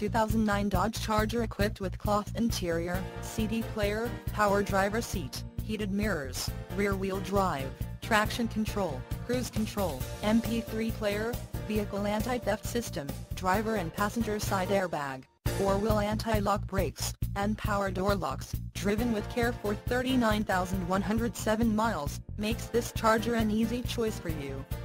2009 Dodge Charger equipped with cloth interior, CD player, power driver seat, heated mirrors, rear-wheel drive, traction control, cruise control, MP3 player, vehicle anti-theft system, driver and passenger side airbag, four-wheel anti-lock brakes, and power door locks. Driven with care for 39,107 miles, makes this Charger an easy choice for you.